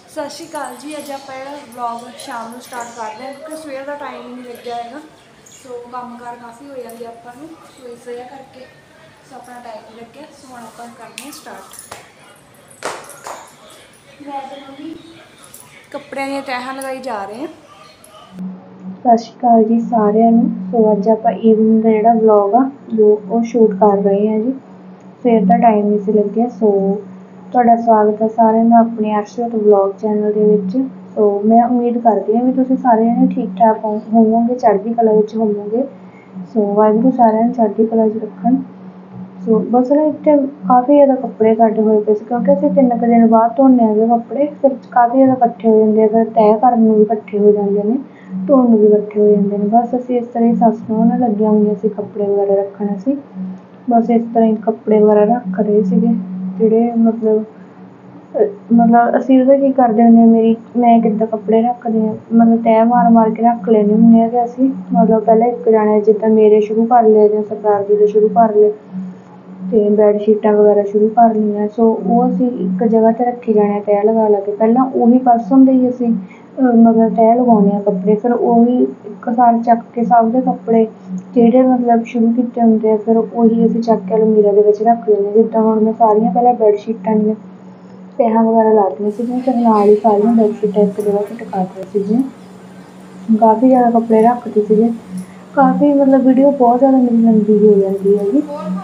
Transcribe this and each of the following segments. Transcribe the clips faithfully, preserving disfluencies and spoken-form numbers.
सत श्री अकाल जी। अज आप व्लॉग शाम को स्टार्ट कर रहे हैं क्योंकि सवेर का टाइम ही नहीं लग्या है। सो काम कार काफ़ी हो जाती है आपको, सो इस वजह करके सो अपना टाइम नहीं लग्या। सो हम आप करते हैं स्टार्ट। मैं तो मम्मी कपड़े दी तह लगाई जा रहे हैं। सत श्री अकाल जी सारिਆਂ ਨੂੰ। सो अज आप ईवनिंग का जोड़ा व्लॉग आ जो वो शूट कर रहे हैं जी। सवेर का टाइम नहीं से लग्या। सो तुहाडा स्वागत है सारिਆਂ ਦਾ अपने अर्शवत व्लॉग चैनल के विच। सो मैं उम्मीद करती हाँ भी तुसीं सारे जने ठीक ठाक होवोगे, चढ़दी कला विच होवोगे। सो वाहिगुरू सारिਆਂ ਨੂੰ चढ़दी कला च रखन। सो बस ना इत्थे काफ़ी ज़्यादा कपड़े इकट्ठे होए पे क्योंकि असीं तीन क दिन बाद धोने आगे कपड़े, फिर काफ़ी ज़्यादा इकट्ठे हो जाते हैं, फिर तैह करन नूं भी इकट्ठे हो जाते हैं, धोन नूं भी इकट्ठे हो जाते हैं। बस असीं इस तरह ही सस नूंह नाल लगियां होईयां सी कपड़े वगैरह रखण। असीं बस इस तरह ही कपड़े वगैरह रख रहे सीगे जिहड़े मतलब मतलब असीं पता की करदे हुंदे, मेरी मैं किद्दां कपड़े रखदी हां, मतलब तैह मार मार के रख लैन्ने हुंदे आं। ते असीं मतलब पैह्लें इक जाने जिद्दां मेरे शुरू कर ले जां सरदार जी दे शुरू कर ले ते बैडशीटां वगैरह शुरू कर लईआं। सो ओह असीं इक जगह ते रखी जाणे तैह लगा ला के। पैह्लां ओही पर्स हुंदे ही असीं मतलब तैह लगाउने आं कपड़े, फिर ओही इक साथ चक के सब दे कपड़े जेह्ड़े मतलब शुरू कीते हुंदे आ, फिर ओही असीं चक के अलमीरा दे विच रख लैन्ने। जिद्दां हुण मैं सारियां पैह्लां बैडशीटां दियां तैहां वगैरह लातियां सीगियां, फिर नाल ही सारियां बैडशीटां इक जगह ते टकातियां सीगियां। काफ़ी ज़्यादा कपड़े रखते सीगे, काफ़ी मतलब वीडियो बहुत ज़्यादा मेरी लंबी हो जाती हैगी।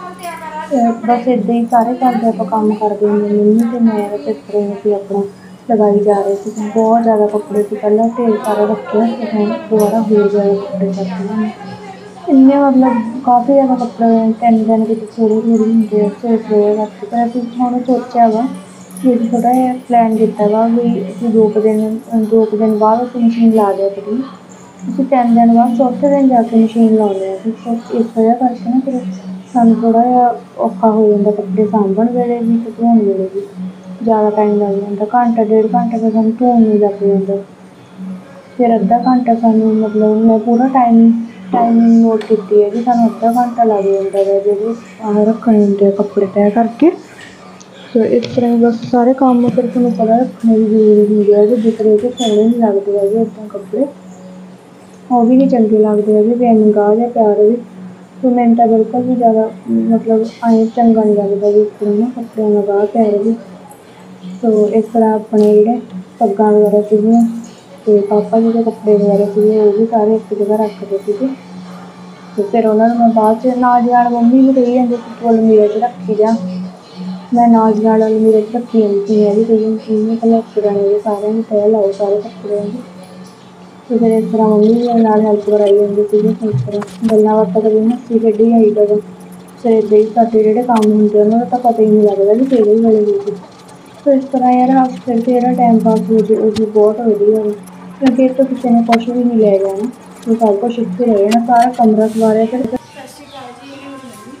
बस इदां ही सारे घर दे आपां काम करदे हुंदे, मम्मी ते मैं बस इस तरह ही असीं अपना लगाई जा रहे थे। बहुत ज़्यादा कपड़े सी, पहलां ढेर सारा रखे, फिर हुण दोबारा होर ज़्यादा कपड़े चक लए। इन्ने मतलब काफ़ी ज़्यादा कपड़े तीन दिन किते थोड़े थोड़े हुंदे आ, सो इस वजह करके फिर असीं हुण सोचेआ वा कि असीं थोड़ा जिहा प्लैन कीता वा भी असीं दो क दिन दो क दिन बाद असीं मशीन ला दिया करिए। असीं तीन दिन बाद चौथे दिन जाके मशीन लाउने आं। फिर इस वजह करके ना फिर सानूं थोड़ा जिहा औखा हो जांदा कपड़े सांभण वेले भी ते धोण वेले भी, ज़्यादा टाइम लग जांदा। घंटा डेढ़ घंटा फिर सानूं धोण नूं लग जांदा, फिर अद्धा घंटा सानूं मतलब मैं पूरा टाइम टाइमिंग नोट कीती है कि सानूं अद्धा घंटा लग जांदा वा जेह्ड़े असें रक्खने हुंदे आ कपड़े तैह करके। तो इस तरह ही बस सारे कम्म फिर तुहानूं पता रक्खने भी जरूरी हुंदे आ कि जिसले कि सोह्णे नहीं लगदे हैगे इदां कपड़े, ओह् भी नहीं चंगे लगदे हैगे बेनिगाह जिहा प्यार बी। तो मैनूं तां बिल्कुल भी ज़्यादा मतलब ऐं चंगा नहीं लगदा कि इस तरह ना कपड़ेआं दा गाह् प्यार बी। तो इस तरह अपने जेह्ड़े पग्गां वगैरह सीगियां ते पापा जी दे कपड़े वगैरह सीगे ओह् भी सारे इक जगह रखते सीगे। ते फिर उ'नां नूं मैं बाद च नाल दी नाल मम्मी बी कही जांदे कि तूं अलमीरे च रक्खी जा, मैं नाल दी नाल अलमीरे च रक्खी जंदी ही। मैं बी कही जंदी ही भला इक जाने दे सारेआं दी तैह लाओ सारे कपड़ेआं दी। ते फिर इस तरह मम्मी भी मेरे नाल हैल्प कराई जांदे सीगे, इस तरह गल्लां बातां करी हस्सी खेढी जाईदा वा। फिर इदां ही साडे जेह्ड़े कम्म हुंदे उ'नां दा तां पता ही नहीं लगदा कि केह्ड़े वेले हो गए। तो इस तरह यार हੱਸ खेढ के जेह्ड़ा टाइम पास हो जे ओही बहुत वधिया वा, क्योंकि इत्थों किसी ने कुछ भी नहीं लै जाना, ते सब कुछ इत्थे रह जाना। सारा कमरा सवारिआ फिर सत श्री अकाल जी। ये मेरी मम्मी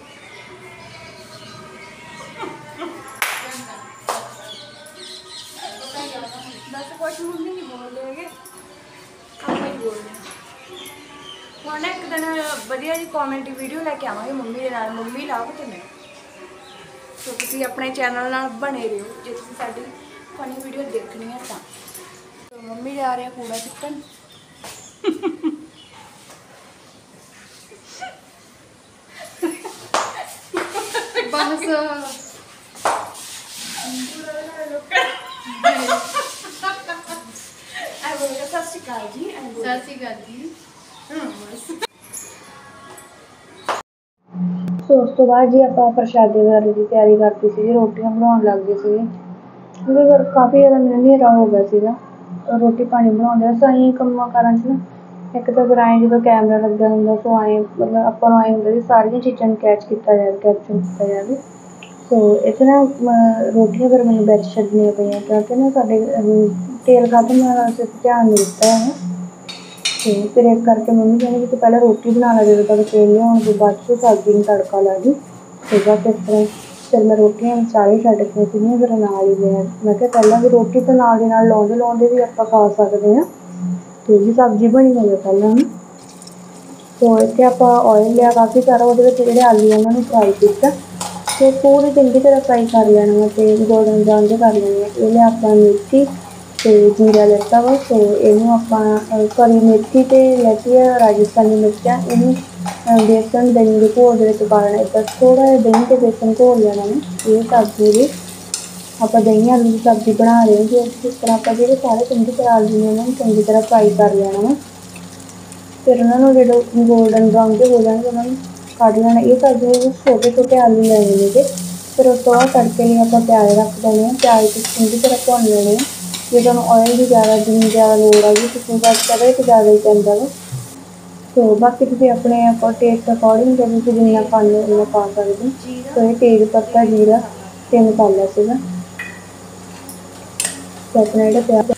बस कुछ मम्मी नहीं बोल रहे हैगे, आप ही बोल रहे हैं। ਹੁਣ ਇੱਕ ਦਿਨ ਵਧੀਆ ਜੀ ਕੌਮੇਡੀ ਵੀਡੀਓ ਲੈ ਕੇ ਆਵਾਂਗੇ ਮੰਮੀ ਦੇ ਨਾਲ, ਮੰਮੀ ਲਾਭ ਤੇ ਮੈਂ। ਸੋ ਤੁਸੀਂ ਆਪਣੇ ਚੈਨਲ ਨਾਲ ਬਣੇ ਰਹੋ ਜੇ ਤੁਸੀਂ ਸਾਡੀ ਫਨੀ ਵੀਡੀਓ ਦੇਖਣੀ ਹੈ ਤਾਂ। ਸੋ ਮੰਮੀ ਜਾ ਰਹੇ ਆ ਕੂੜਾ ਚੁੱਕਣ। ਬਸ ਐ ਬੋਲੇਗਾ ਸਤਿ ਸ਼੍ਰੀ ਅਕਾਲ ਜੀ, ਐ ਬੋਲੇਗਾ ਸਤਿ ਸ਼੍ਰੀ ਅਕਾਲ ਜੀ। सो उस तो बाद जी आपां प्रशादे वगैरह की तैयारी करते सीगे, रोटियां बनाउण लग गए सीगे क्योंकि फिर काफ़ी ज़्यादा नेरा हो गया सीगा रोटी पानी बनाउंदे। असीं कम्मां कारां च ना इक तां फिर ऐं जदों कैमरा लग्गिआ हुंदा सो ऐं मतलब आपां नूं ऐं हुंदा कि सारियां चीज़ां नूं कैच कीता जाए कैप्चर कीता जाए। सो इत्थे ना रोटियां फिर मैनूं बिच छड्डनियां पईआं क्योंकि ना साडे तेल खत्म होया दा सी, ध्यान नहीं दित्ता है। ते फिर इस करके मम्मी कहंदी कि तूं पैह्लें रोटी बना लै, जदों तक तेल नहीं होण तूं बाद च सब्जी नूं तड़का ला दी। ते बस इस तरह फिर मैं रोटियां चाढ़ी छड्डतियां सीगियां। फिर नाल ही मैं मैं किहा पैह्लां भी रोटी तां नाल दी नाल लाउंदे लाउंदे भी आपां खा सकदे आं, ते ओह् बी सब्जी बनी जावे पैह्लां ना। तो इत्थे आपां ऑयल लिआ काफ़ी सारा, ओह्दे विच जेह्ड़े आलू उ'नां नूं फ्राई कीता ते पूरी चंगी तरह फ्राई कर लैना वा ते गोल्डन ब्राउन जिहा कर लैने। एह् लिआ आपां मेथी ਤੇ ਜੀਰਾ ਲੈਤਾ ਵਾ। ਸੋ ਇਹਨੂੰ ਆਪਾਂ ਕਰੀ ਮੇਥੀ ਤੇ ਲੈਤੀ ਆ ਰਾਜਸਥਾਨੀ ਮਿਰਚਾਂ, ਇਹਨੂੰ ਬੇਸਣ ਦਹੀਂ ਦੇ ਘੋਲ ਦੇ ਵਿੱਚ ਪਾ ਲੈਣਾ। ਇੱਦਾਂ ਥੋੜ੍ਹਾ ਜਿਹਾ ਦਹੀਂ ਤੇ ਬੇਸਣ ਘੋਲ ਲੈਣਾ ਵਾ। ਇਹ ਸਬਜ਼ੀ ਦੇ ਆਪਾਂ ਦਹੀਂ ਆਲੂ ਦੀ ਸਬਜ਼ੀ ਬਣਾ ਰਹੇ ਹਾਂ। ਇਸ ਤਰ੍ਹਾਂ ਆਪਾਂ ਜਿਹੜੇ ਸਾਰੇ ਚੰਗੀ ਤਰ੍ਹਾਂ ਆਲੂ ਨੇ ਉਹਨਾਂ ਨੂੰ ਚੰਗੀ ਤਰ੍ਹਾਂ ਫਰਾਈ ਕਰ ਲੈਣਾ ਵਾ। ਫਿਰ ਉਹਨਾਂ ਨੂੰ ਜਦੋਂ ਗੋਲਡਨ ਬਰਾਊਨ ਦੇ ਹੋ ਜਾਣਗੇ ਉਹਨਾਂ ਨੂੰ ਕੱਢ ਲੈਣਾ। ਇਹ ਸਬਜ਼ੀ ਵਿੱਚ ਛੋਟੇ ਛੋਟੇ ਆਲੂ ਲੈਣੇ ਨੇਗੇ। ਫਿਰ ਉਸ ਤੋਂ ਬਾਅਦ ਤੜਕੇ ਲਈ ਆਪਾਂ ਪਿਆਜ਼ ਰੱਖ ਦੇਣੇ ਆ। ਪਿਆਜ਼ ਚੰਗੀ ਤਰ੍ਹਾਂ ਭੁੰਨ ਲੈਣੇ ਆ। ਜੇ ਤੁਹਾਨੂੰ ਆਇਲ ਦੀ ਜ਼ਿਆਦਾ ਜਿੰਨੀ ਜ਼ਿਆਦਾ ਲੋੜ ਆ ਜੀ ਤੁਸੀਂ ਬਸ ਕਦੇ ਤਾਂ ਜ਼ਿਆਦਾ ਹੀ ਪੈਂਦਾ ਵਾ। ਸੋ ਬਾਕੀ ਤੁਸੀਂ ਆਪਣੇ ਆਪਾਂ ਟੇਸਟ ਅਕੋਰਡਿੰਗ ਜਦੋਂ ਤੁਸੀਂ ਜਿੰਨਾ ਖਾਂਦੇ ਹੋ ਉੰਨਾ ਪਾ ਸਕਦੇ ਹੋ। ਸੋ ਇਹ ਤੇਜ਼ ਪੱਤਾ ਜੀਰਾ ਤੇ ਮਸਾਲਾ ਸੀਗਾ। ਤੇ ਆਪਣਾ ਜਿਹੜਾ ਪਿਆਜ਼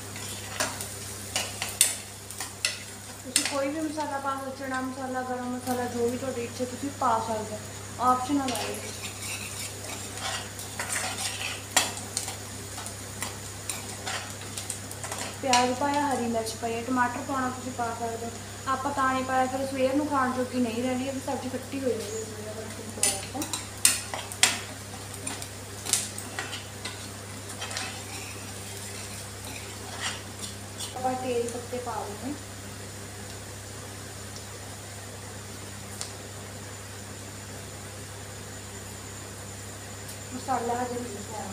ਤੁਸੀਂ ਕੋਈ ਵੀ ਮਸਾਲਾ ਪਾ ਸਕਦੇ, ਚਨਾ ਮਸਾਲਾ, ਗਰਮ ਮਸਾਲਾ, ਜੋ ਵੀ ਤੁਹਾਡੀ ਇੱਛਾ ਤੁਸੀਂ ਪਾ ਸਕਦੇ ਹੋ, ਆਪਸ਼ਨਲ ਆ ਇਹ। ਪਿਆਜ਼ ਪਾਇਆ, ਹਰੀ ਮਿਰਚ ਪਾਈ, ਟਮਾਟਰ ਪਾਉਣਾ ਤੁਸੀਂ ਪਾ ਸਕਦੇ ਹੋ। ਆਪਾਂ ਤਾਂ ਨਹੀਂ ਪਾਇਆ ਫਿਰ ਸਵੇਰ ਨੂੰ ਖਾਣ ਜੋਗੀ ਨਹੀਂ ਰਹਿਣੀ, ਇਹ ਸਬਜ਼ੀ ਖੱਟੀ ਹੋ ਜਾਏਗੀ ਇਸ ਲਈ ਆਪਾਂ। ਆਪਾਂ ਤੇਜ਼ ਪੱਤੇ ਪਾ ਦਿੰਦੇ, ਮਸਾਲਾ ਹਜੇ ਨਹੀਂ ਪਾਇਆ।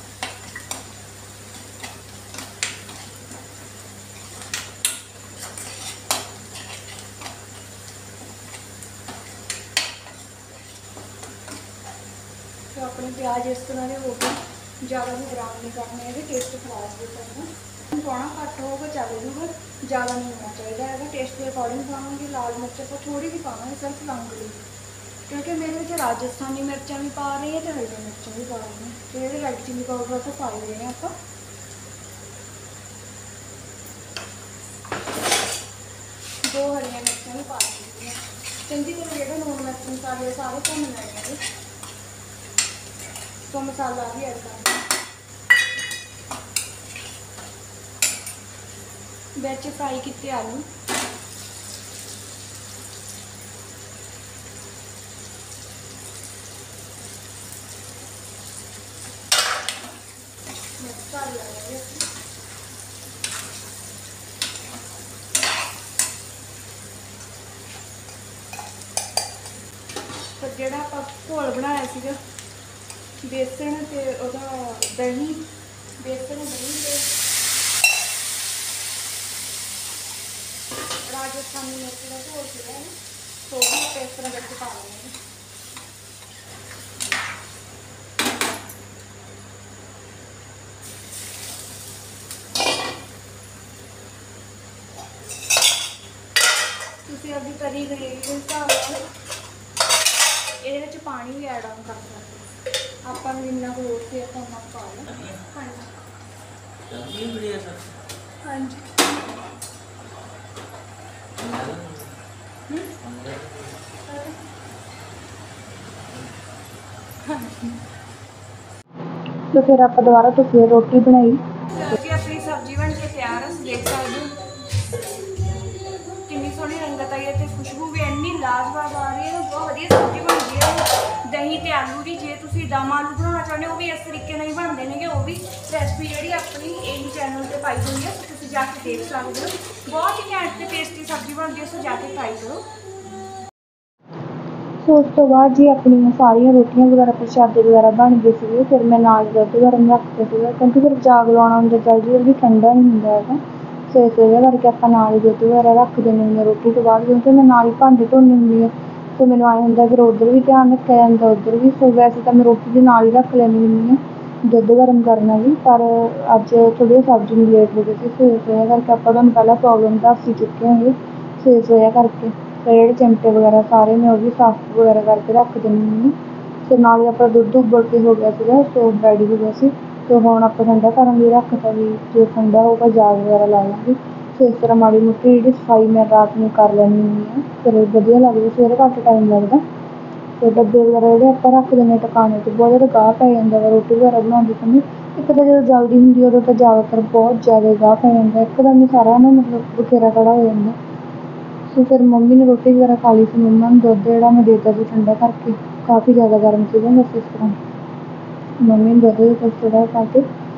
तो अपने प्याज इस तरह के हो गए, ज़्यादा भी ब्राउन नहीं करने हैं, टेस्ट खराब हो जाएगा। पाना घट होगा चल जूगा, ज़्यादा नहीं होना चाहिए है। टेस्ट के अकॉर्डिंग पावांगे। लाल मिर्च आप थोड़ी भी पावांगे, सिर्फ लौंग ली, क्योंकि मेरे में राजस्थानी मिर्चा भी पा रही है तो हरी मिर्चा भी पा रही हैं। तो ये रेड चिली पाउडर तो पा ही रहे हैं आप। दो हरिया मिर्चा भी पा दी हैं। चंगी तरह जो लून मिर्च मसाले सारे भुन लेंगे। तो मसाला भी ऐड करना, बिच फ्राई किए आलू, तो जोड़ा आप घोल बनाया सीगा बेसन ते ओदा दही, बेसन दही ते राजस्थानी मिर्च का घोल सीगा, तो भी आप इस तरह करके पा लेंगे। तुसीं अपनी तरी ग्रेवी के हिसाब नाल ਇਹਦੇ ਵਿੱਚ ਪਾਣੀ ਵੀ ਐਡ ਆਨ ਕਰ ਸਕਦੇ ਆਪਾਂ ਨੂੰ ਜਿੰਨਾ ਕੁ ਲੋੜ ਸੀ ਆਪਾਂ ਉਹਨਾਂ ਪਾ ਲਓ। ਹਾਂਜੀ ਵਧੀਆ ਸਰ। ਹਾਂਜੀ तो फिर आप दोबारा तो फिर रोटी बनाई जी। अपनी सब्जी बन के तैयार है, देख सकते हो कितनी सोहनी रंगत आई है, खुशबू भी इन्नी लाजवाब आ रही है। बहुत वधिया सब्जी बन गई है दही ते आलू की। जे तुसीं दम आलू बनाना चाहते हो वो भी इस तरीके नहीं बनते हैं, वो भी रेसिपी जी अपनी यही चैनल पर पाई हुई है, तुसीं जाके देख सकते हो। बहुत ही घैंट ते टेस्टी सब्जी बनती है, सो जाके ट्राई करो। सो उस तो बाद जी अपनी सारिया रोटियां वगैरह प्रशादे वगैरह बन गए थे। फिर मैं नाल दुध गर्म रखते थे, क्योंकि फिर जाग लाना होंगे जल्दी जल्दी ठंडा नहीं होंगे है। सो इस वजह करके आप नाल दुध वगैरह रख देने होंगे रोटी तो बाद, क्योंकि मैं नाल भांडे धोने होंगी है। तो मैंने आए होंगे फिर उधर भी ध्यान रखा जाता, उधर भी। सो वैसे तो मैं रोटी के नाल ही रख लैनी होंगी है दुध गर्म करना भी, पर अज थोड़ी सब्जी में लेट हो गई थी। सो इस वजह करके आप पहला प्रॉब्लम दस ही चुके होंगे। सो इस वजह करके तो ये चिमटे वगैरह सारे मैं वो भी साफ वगैरह करके रख देनी हूँ। तो नाल ही अपना दुध उबल के हो गया सीगा, सो रेडी हो गया सी। तो हुण आप ठंडा करन लई रखता भी, जो ठंडा होगा जाग वगैरह ला लाँगी। सो इस तरह माड़ी मोटी जी सफाई मैं रात में कर लैनी हुंदी है, फिर वधिया लगदी, सवेरे घੱਟ टाइम लगदा। तो डब्बे वगैरह जो आप रख देने टकाने तो बहुत ज़्यादा गाह पै जांदा वा रोटी वगैरह बनाउंदे समय। एक तो जो जल्दी हुंदी उदों तो ज़्यादातर बहुत ज़्यादा गाह पै जांदा, एकदम ही सारा ना मतलब बखेरा खड़ा हो जांदा। तो फिर मम्मी ने रोटी वगैरह खा ली थी, मम्मा ने दुध जो मैं देता सी ठंडा करके, काफ़ी ज़्यादा गर्म सीगा, बस इस तरह मम्मी ने दुध थोड़ा खा के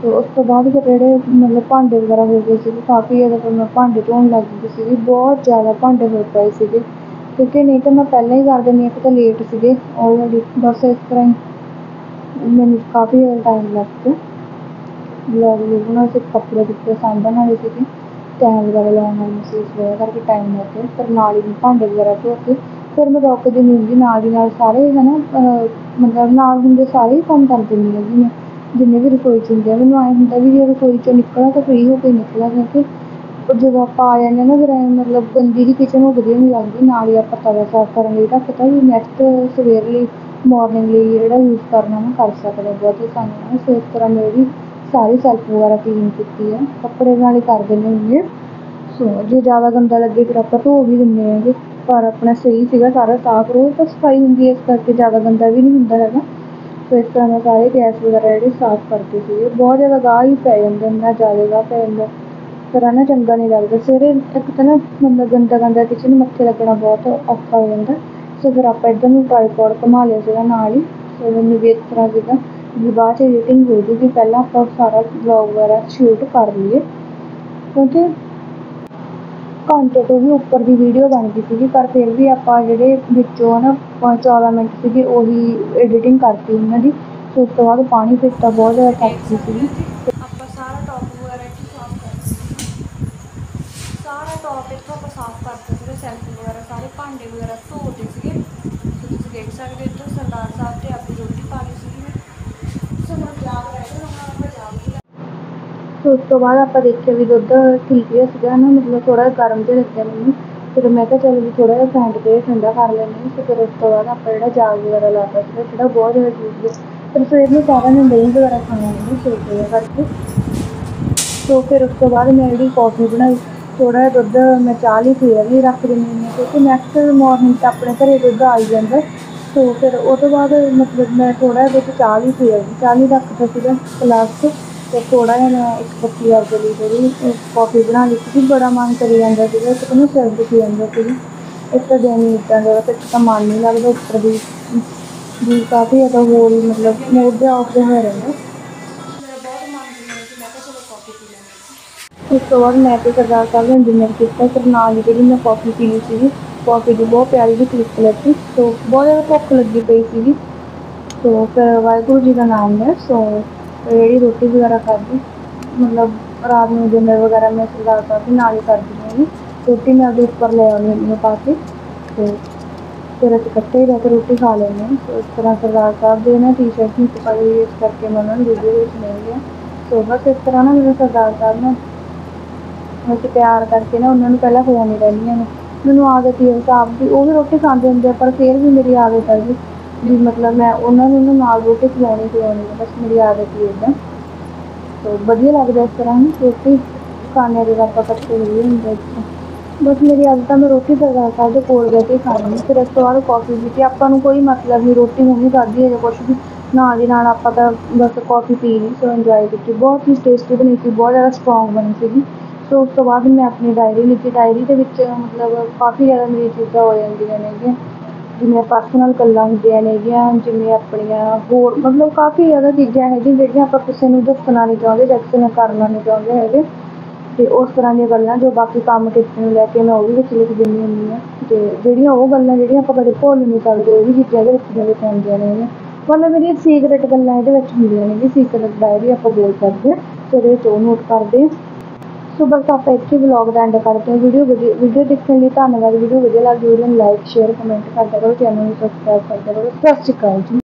ਤੇ ਉਸ ਤੋਂ ਬਾਅਦ ਫਿਰ ਜਿਹੜੇ ਮਤਲਬ ਭਾਂਡੇ ਵਗੈਰਾ ਹੋ ਗਏ ਸੀਗੇ ਕਾਫੀ ਜ਼ਿਆਦਾ, ਫਿਰ ਮੈਂ ਭਾਂਡੇ ਧੋਣ ਲੱਗ ਗਈ ਸੀਗੀ। ਬਹੁਤ ਜ਼ਿਆਦਾ ਭਾਂਡੇ ਹੋ ਪਏ ਸੀਗੇ ਕਿਉਂਕਿ ਨਹੀਂ ਤਾਂ ਮੈਂ ਪਹਿਲਾਂ ਹੀ ਕਰ ਦਿੰਦੀ, ਇੱਕ ਤਾਂ ਲੇਟ ਸੀਗੇ ਆਲਰੇਡੀ। ਬਸ ਇਸ ਤਰ੍ਹਾਂ ਹੀ ਮੈਨੂੰ ਕਾਫੀ ਜ਼ਿਆਦਾ ਟਾਈਮ ਲੱਗ ਗਿਆ ਵਲੋਗ ਵੀ ਬਣਾਉਣ, ਸਿਰਫ ਕੱਪੜੇ ਕੁੱਪੜੇ ਸਾਂਭਣ ਵਾਲੇ ਸੀਗੇ, ਟਾਈਮ ਵਗੈਰਾ ਲਾਉਣ ਵਾਲੀ ਸੀ, ਇਸ ਵਜ੍ਹਾ ਕਰਕੇ ਟਾਈਮ ਲੱਗ ਗਿਆ। ਫਿਰ ਨਾਲ ਹੀ ਭਾਂਡੇ ਵਗੈਰਾ ਧੋ ਕੇ ਫਿਰ ਮੈਂ ਰੁਕਦੀ ਨਹੀਂ ਗੀ, ਨਾਲ ਦੀ ਨਾਲ ਸਾਰੇ ਹੈ ਨਾ ਮਤਲਬ ਨਾਲ ਹੁੰਦੇ ਸਾਰੇ ਹੀ ਕੰਮ ਕਰ ਦਿੰਦੀ ਹੈਗੀ ਮੈਂ, ਜਿੰਨੇ ਵੀ ਰਸੋਈ 'ਚ ਹੁੰਦੇ ਆ। ਮੈਨੂੰ ਐਂ ਹੁੰਦਾ ਵੀ ਜੇ ਰਸੋਈ 'ਚੋਂ ਨਿਕਲਾਂ ਤਾਂ ਫ੍ਰੀ ਹੋ ਕੇ ਨਿਕਲਾਂ, ਕਿਉਂਕਿ ਜਦੋਂ ਆਪਾਂ ਆ ਜਾਂਦੇ ਨਾ ਫਿਰ ਐਂ ਮਤਲਬ ਗੰਦੀ ਜਿਹੀ ਕਿਚਨ ਉਹ ਵਧੀਆ ਨਹੀਂ ਲੱਗਦੀ। ਨਾਲ ਹੀ ਆਪਾਂ ਤਵਾ ਸਾਫ਼ ਕਰਨ ਲਈ ਰੱਖਤਾ ਵੀ ਨੈਕਸਟ ਸਵੇਰ ਲਈ ਮੋਰਨਿੰਗ ਲਈ ਜਿਹੜਾ ਯੂਜ਼ ਕਰਨਾ ਨਾ ਕਰ ਸਕਦੇ ਬਹੁਤ ਆਸਾਨੀ ਨਾਲ। ਸੋ ਇਸ ਤਰ੍ਹਾਂ ਮੈਂ ਵੀ ਸਾਰੀ ਸੈਲਫ ਵਗੈਰਾ ਕਲੀਨ ਕੀਤੀ ਹੈ, ਕੱਪੜੇ ਨਾਲ ਹੀ ਕਰ ਦਿੰਦੇ ਹੁੰਦੇ। ਸੋ ਜੇ ਜ਼ਿਆਦਾ ਗੰਦਾ ਲੱਗੇ ਫਿਰ ਆਪਾਂ ਧੋ ਵੀ ਦਿੰਦੇ ਹੈਗੇ, ਪਰ ਆਪਣਾ ਸਹੀ ਸੀਗਾ ਸਾਰਾ ਸਾਫ਼। ਰੋਜ਼ ਤਾਂ ਸਫਾਈ ਹੁੰਦੀ ਹੈ, ਇਸ ਕਰਕੇ ਜ਼ਿਆਦਾ ਗੰਦਾ ਵੀ ਨਹੀਂ ਹੁੰਦਾ ਹੈਗਾ। ਸੋ ਇਸ ਤਰ੍ਹਾਂ ਮੈਂ ਸਾਰੇ ਗੈਸ ਵਗੈਰਾ ਜਿਹੜੇ ਸਾਫ਼ ਕਰਦੇ ਸੀਗੇ। ਬਹੁਤ ਜ਼ਿਆਦਾ ਗਾਹ ਹੀ ਪੈ ਜਾਂਦਾ, ਇੰਨਾ ਜ਼ਿਆਦਾ ਗਾਹ ਪੈ ਜਾਂਦਾ ਫਿਰ ਹੈ ਨਾ ਚੰਗਾ ਨਹੀਂ ਲੱਗਦਾ। ਸਵੇਰੇ ਇੱਕ ਤਾਂ ਨਾ ਮਤਲਬ ਗੰਦਾ ਗੰਦਾ ਕਿਚਨ ਮੱਥੇ ਲੱਗਣਾ ਬਹੁਤ ਔਖਾ ਹੋ ਜਾਂਦਾ। ਸੋ ਫਿਰ ਆਪਾਂ ਇੱਧਰ ਨੂੰ ਟਰਾਈਪੋਡ ਘੁਮਾ ਲਿਆ ਸੀਗਾ ਨਾਲ ਹੀ। ਸੋ ਮੈਨੂੰ ਵੀ ਇਸ ਤਰ੍ਹਾਂ ਸੀਗਾ ਵੀ ਬਾਅਦ 'ਚ ਐਡੀਟਿੰਗ ਹੋ ਜੂਗੀ, ਪਹਿਲਾਂ ਆਪਾਂ ਸਾਰਾ ਵਲੋਗ ਵਗੈਰਾ ਸ਼ੂਟ ਕਰ ਲਈਏ, ਕਿਉਂਕਿ ਘੰਟੇ ਤੋਂ ਵੀ ਉੱਪਰ ਦੀ ਵੀਡੀਓ ਬਣ ਗਈ ਸੀਗੀ। ਪਰ ਫਿਰ ਵੀ ਆਪਾਂ ਜਿਹੜੇ ਵਿੱਚੋਂ ਹੈ ਨਾ ਚੌਦਾਂ ਮਿੰਟ ਸੀਗੇ ਉਹੀ ਐਡੀਟਿੰਗ ਕਰਤੀ ਉਹਨਾਂ ਦੀ। ਸੋ ਉਸ ਤੋਂ ਬਾਅਦ ਪਾਣੀ ਪੀਤਾ, ਬਹੁਤ ਜ਼ਿਆਦਾ ਦੇਖ ਥੱਕ ਗਈ ਸਕਦੇ ਸੀਗੀ। ਹੋ ਜੀ, ਆਪਾਂ ਸਾਰਾ ਟੌਪ ਵਗੈਰਾ ਇੱਥੇ ਸਾਫ਼ ਕਰਦੇ, ਸਾਰਾ ਟੌਪ ਇੱਥੋਂ ਆਪਾਂ ਸਾਫ਼ ਕਰਦੇ ਸੀਗੇ, ਸੈਲਫ ਵਗੈਰਾ ਸਾਰੇ ਭਾਂਡੇ ਵਗੈਰਾ ਧੋਤੇ ਸੀਗੇ। ਸੋ ਤੁਸੀਂ ਦੇਖ ਸਕਦੇ ਹੋ ਇੱਧਰ ਸਰਦਾਰ ਸਾਹਿਬ ਤੇ ਆਪਣੀ ਰੋਟੀ ਪਾ ਲਈ ਸੀਗੀ ਮੈਂ। ਸੋ ਹੁਣ ਜਾਗ ਰਹਿ ਗਿਆ, ਹੁਣ ਆਪਾਂ ਜਾਗ ਵੀ ਸੋ ਉਸ ਤੋਂ ਬਾਅਦ ਆਪਾਂ ਦੇਖਿਆ ਵੀ ਦੁੱਧ ਠੀਕ ਜਿਹਾ ਸੀਗਾ ਨਾ, ਮਤਲਬ ਥੋੜ੍ਹਾ ਗਰਮ ਜਿਹਾ ਲੱਗਿਆ ਮੈਨੂੰ। ਫਿਰ ਮੈਂ ਕਿਹਾ ਚਲੋ ਵੀ ਥੋੜ੍ਹਾ ਜਿਹਾ ਫੈਂਟ ਕੇ ਠੰਡਾ ਕਰ ਲੈਂਦੇ ਹਾਂ। ਸੋ ਫਿਰ ਉਸ ਤੋਂ ਬਾਅਦ ਆਪਾਂ ਜਿਹੜਾ ਜਾਗ ਵਗੈਰਾ ਲਾ ਤਾ ਸੀਗਾ, ਜਿਹੜਾ ਬਹੁਤ ਜ਼ਿਆਦਾ ਜ਼ਰੂਰੀ ਹੈ। ਫਿਰ ਸਵੇਰ ਨੂੰ ਸਾਰਿਆਂ ਨੇ ਦਹੀਂ ਵਗੈਰਾ ਖਾਣਾ ਹੁੰਦਾ ਸੋ ਇਸ ਵਜ੍ਹਾ ਕਰਕੇ। ਸੋ ਫਿਰ ਉਸ ਤੋਂ ਬਾਅਦ ਮੈਂ ਜਿਹੜੀ ਕੌਫੀ ਬਣਾਈ, ਥੋੜ੍ਹਾ ਜਿਹਾ ਦੁੱਧ ਮੈਂ ਚਾਹ ਲਈ ਸਵੇਰ ਲਈ ਰੱਖ ਦਿੰਦੀ ਹੁੰਦੀ ਹਾਂ, ਕਿਉਂਕਿ ਨੈਕਸਟ ਮੋਰਨਿੰਗ ਤਾਂ ਆਪਣੇ ਘਰ ਦੁੱਧ ਆ ਹੀ ਜਾਂਦਾ। ਸੋ ਫਿਰ ਉਹ ਤੋਂ ਬਾਅਦ ਮਤਲਬ ਮੈਂ ਥੋੜ੍ਹਾ ਜਿਹਾ ਦੁੱਧ ਚਾਹ ਲਈ ਸਵੇਰ ਦੀ ਚਾਹ ਲਈ ਰੱਖਤਾ ਸੀਗਾ ਗਲਾਸ 'ਚ। ਅਤੇ ਥੋੜ੍ਹਾ ਜਿਹਾ ਮੈਂ ਇੱਕ ਪੱਤੀ ਆਪਦੇ ਲਈ ਜਿਹੜੀ ਕੌਫੀ ਬਣਾ ਲਈ ਸੀਗੀ। ਬੜਾ ਮਨ ਕਰੀ ਜਾਂਦਾ ਸੀਗਾ, ਇੱਕ ਤਾਂ ਨਾ ਸਿਰ ਦੁਖੀ ਜਾਂਦਾ ਸੀਗਾ, ਇੱਕ ਤਾਂ ਦਿਨ ਹੀ ਇੱਦਾਂ ਦਾ, ਇੱਕ ਤਾਂ ਮਨ ਨਹੀਂ ਲੱਗਦਾ, ਉੱਪਰ ਦੀ ਵੀ ਕਾਫੀ ਜ਼ਿਆਦਾ ਹੋਰ ਹੀ ਮਤਲਬ ਮੂਡ ਜਿਹਾ ਆਫ ਜਿਹਾ ਹੋਇਆ ਰਹਿੰਦਾ। ਮੇਰਾ ਬਹੁਤ ਮਨ ਕੀਤਾ ਸੀ, ਮੈਂ ਕਿਹਾ ਚਲੋ ਕੌਫੀ ਪੀ ਲੈਂਦੇ। ਉਸ ਤੋਂ ਬਾਅਦ ਮੈਂ ਅਤੇ ਸਰਦਾਰ ਸਾਹਿਬ ਨੇ ਡਿਨਰ ਕੀਤਾ। ਫਿਰ ਨਾਲ ਜਿਹੜੀ ਮੈਂ ਕੌਫੀ ਪੀਣੀ ਸੀਗੀ, ਕੌਫੀ ਦੀ ਬਹੁਤ ਪਿਆਰੀ ਜਿਹੀ ਕਲਿੱਪ ਲੱਗੀ। ਸੋ ਬਹੁਤ ਜ਼ਿਆਦਾ ਭੁੱਖ ਲੱਗੀ ਪਈ ਸੀਗੀ। ਸੋ ਫਿਰ ਵਾਹਿਗੁਰੂ ਜੀ ਦਾ ਨਾਮ ਲਿਆ। ਸੋ ਜਿਹੜੀ ਰੋਟੀ ਵਗੈਰਾ ਖਾਧੀ, ਮਤਲਬ ਰਾਤ ਨੂੰ ਡਿਨਰ ਵਗੈਰਾ ਮੈਂ ਸਰਦਾਰ ਸਾਹਿਬ ਦੇ ਨਾਲ ਹੀ ਕਰਦੀ ਹੈਗੀ। ਰੋਟੀ ਮੈਂ ਉਹਦੇ ਉੱਪਰ ਲੈ ਆਉਂਦੀ ਹੁੰਦੀ ਹਾਂ ਪਾ ਕੇ, ਅਤੇ ਫਿਰ ਅਸੀਂ ਇਕੱਠੇ ਹੀ ਰਹਿ ਕੇ ਰੋਟੀ ਖਾ ਲੈਂਦੇ ਹਾਂ। ਸੋ ਇਸ ਤਰ੍ਹਾਂ ਸਰਦਾਰ ਸਾਹਿਬ ਦੇ ਨਾ ਟੀ ਸ਼ਰਟ ਨਹੀਂ ਪਾਈ ਹੋਈ, ਇਸ ਕਰਕੇ ਮੈਂ ਉਹਨਾਂ ਨੂੰ ਵੀਡੀਓ ਵਿੱਚ ਨਹੀਂ ਲਿਆ। ਸੋ ਬਸ ਇਸ ਤਰ੍ਹਾਂ ਨਾ ਮੈਨੂੰ ਸਰਦਾਰ ਸਾਹਿਬ ਨਾਲ ਵੈਸੇ ਪਿਆਰ ਕਰਕੇ ਨਾ ਉਹਨਾਂ ਨੂੰ ਪਹਿਲਾਂ ਖਵਾਉਂਦੀ ਰਹਿੰਦੀ ਹਾਂ। ਮੈਨੂੰ ਆਦਤ ਹੀ ਹਿਸਾਬ ਦੀ, ਉਹ ਵੀ ਰੋਟੀ ਖਾਂਦੇ ਹੁੰਦੇ ਆ ਪਰ ਫਿਰ ਵੀ ਮੇਰੀ ਆਦਤ ਹੈ ਜੀ ਵੀ ਮਤਲਬ ਮੈਂ ਉਹਨਾਂ ਨੂੰ ਨਾ ਨਾਲ ਰੋਟੀ ਖਵਾਉਣੀ ਖਵਾਉਣੀ ਹੈ, ਬਸ ਮੇਰੀ ਆਦਤ ਹੀ ਇੱਦਾਂ। ਸੋ ਵਧੀਆ ਲੱਗਦਾ ਇਸ ਤਰ੍ਹਾਂ ਨਾ ਰੋਟੀ ਖਾਣੇ ਜਦੋਂ ਆਪਾਂ ਇਕੱਠੇ ਹੋਈਏ ਹੁੰਦੇ ਇਸ ਤਰ੍ਹਾਂ। ਬਸ ਮੇਰੀ ਆਦਤ ਆ, ਮੈਂ ਰੋਟੀ ਸਰਦਾਰ ਸਾਹਿਬ ਦੇ ਕੋਲ ਬਹਿ ਕੇ ਖਾਣੀ। ਫਿਰ ਇਸ ਤੋਂ ਬਾਅਦ ਕੌਫੀ ਪੀਤੀ। ਆਪਾਂ ਨੂੰ ਕੋਈ ਮਤਲਬ ਨਹੀਂ ਰੋਟੀ ਨਹੀਂ ਖਾਧੀ ਹੈ ਜਾਂ ਕੁਛ ਵੀ, ਨਾਲ ਦੀ ਨਾਲ ਆਪਾਂ ਤਾਂ ਬਸ ਕੌਫੀ ਪੀ ਲਈ। ਸੋ ਇੰਜੋਏ ਕੀਤੀ, ਬਹੁਤ ਹੀ ਟੇਸਟੀ ਬਣੀ ਸੀ, ਬਹੁਤ ਜ਼ਿਆਦਾ ਸਟਰੋਂਗ ਬਣੀ ਸੀਗੀ। ਸੋ ਉਸ ਤੋਂ ਬਾਅਦ ਮੈਂ ਆਪਣੀ ਡਾਇਰੀ ਲਿਖੀ। ਡਾਇਰੀ ਦੇ ਵਿੱਚ ਮਤਲਬ ਕਾਫੀ ਜ਼ਿਆਦਾ ਮੇਰੀਆਂ ਚੀਜ਼ਾਂ ਹੋ ਜਾਂਦੀਆਂ ਨੇਗੀਆਂ, ਜਿਵੇਂ ਪਰਸਨਲ ਗੱਲਾਂ ਹੁੰਦੀਆਂ ਨੇਗੀਆਂ, ਜਿਵੇਂ ਆਪਣੀਆਂ ਹੋਰ ਮਤਲਬ ਕਾਫੀ ਜ਼ਿਆਦਾ ਚੀਜ਼ਾਂ ਹੈਗੀਆਂ ਜਿਹੜੀਆਂ ਆਪਾਂ ਕਿਸੇ ਨੂੰ ਦੱਸਣਾ ਨਹੀਂ ਚਾਹੁੰਦੇ ਜਾਂ ਕਿਸੇ ਨਾਲ ਕਰਨਾ ਨਹੀਂ ਚਾਹੁੰਦੇ ਹੈਗੇ। ਅਤੇ ਉਸ ਤਰ੍ਹਾਂ ਦੀਆਂ ਗੱਲਾਂ ਜੋ ਬਾਕੀ ਕੰਮ ਕੀਤੇ ਨੂੰ ਲੈ ਕੇ ਮੈਂ ਉਹ ਵੀ ਵਿੱਚ ਲਿਖ ਦਿੰਦੀ ਹੁੰਦੀ ਹਾਂ। ਅਤੇ ਜਿਹੜੀਆਂ ਉਹ ਗੱਲਾਂ ਜਿਹੜੀਆਂ ਆਪਾਂ ਕਦੇ ਭੁੱਲ ਨਹੀਂ ਸਕਦੇ ਉਹ ਵੀ ਚੀਜ਼ਾਂ ਇਹਦੇ ਵਿੱਚ ਦੇ ਵਿੱਚ ਆਉਂਦੀਆਂ ਨੇ। ਮਤਲਬ ਮੇਰੀਆਂ ਸੀਕਰੇਟ ਗੱਲਾਂ ਇਹਦੇ ਵਿੱਚ ਹੁੰਦੀਆਂ ਨੇ, ਸੀਕਰੇਟ ਡਾਇਰੀ ਆਪਾਂ ਬੋਲ ਸਕਦੇ ਹਾਂ। ਅਤੇ ਇਹਦੇ ਵਿੱਚ ਉਹ ਨੋਟ ਕਰਦੇ ਹਾਂ। ਸੋ ਬਸ ਆਪਾਂ ਇੱਥੇ ਵਲੋਗ ਦਾ ਐਂਡ ਕਰਦੇ ਹਾਂ। ਵੀਡੀਓ ਵਧੀਆ ਵੀਡੀਓ ਦੇਖਣ ਲਈ ਧੰਨਵਾਦ। ਵੀਡੀਓ ਵਧੀਆ ਲੱਗਦੀ ਵੀਡੀਓ ਨੂੰ ਲਾਈਕ ਸ਼ੇਅਰ ਕਮੈਂਟ ਕਰਦਿਆ ਕਰੋ, ਚੈਨਲ ਨੂੰ ਸਬਸਕ੍ਰਾਈਬ ਕਰਦਿਆ ਕਰੋ। ਸਤਿ ਸ਼੍ਰੀ ਅਕਾਲ ਜੀ।